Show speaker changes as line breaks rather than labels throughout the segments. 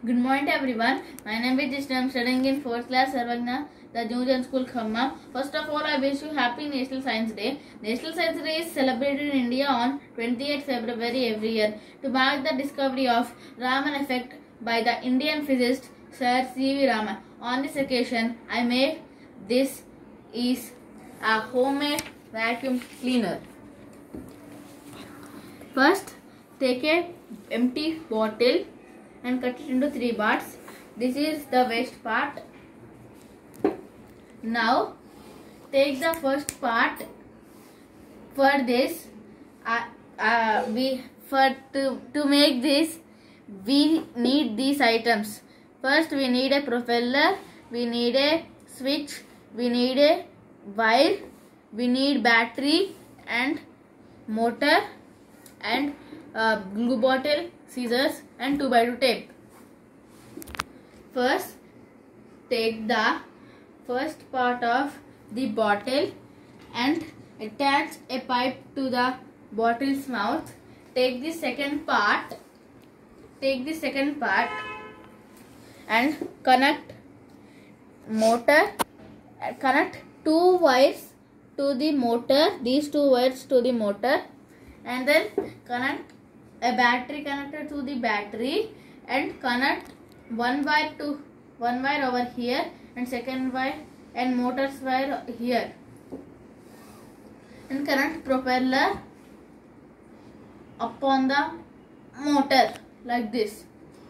Good morning everyone. My name is Jishna. I am studying in 4th class Sarvagna, the New Gen School Khamma. First of all, I wish you happy National Science Day. National Science Day is celebrated in India on 28th February every year to mark the discovery of Raman effect by the Indian physicist Sir C.V. Raman. On this occasion, I made this is a homemade vacuum cleaner. First, take a empty bottle and cut it into 3 parts. This is the waste part. Now take the first part. For this, to make this, we need these items. First, we need a propeller, we need a switch, we need a wire, we need battery and motor and glue bottle, scissors and 2x2 tape. First, take the first part of the bottle and attach a pipe to the bottle's mouth. Take the second part and connect connect 2 wires to the motor, these 2 wires to the motor, and then connect a battery connector to the battery and connect one wire over here and second wire and motor's wire here, and connect propeller upon the motor like this.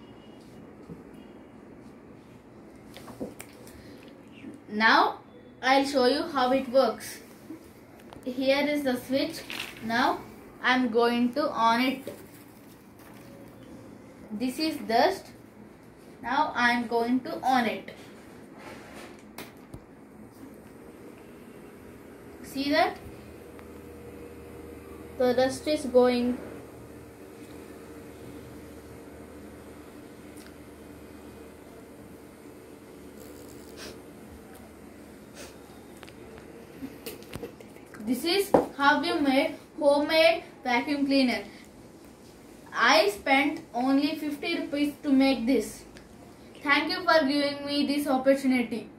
Now I'll show you how it works. Here is the switch. Now I'm going to on it. This is dust. Now I'm going to on it. See that? The dust is going. This is how you made homemade vacuum cleaner. I spent only 50 rupees to make this. Thank you for giving me this opportunity.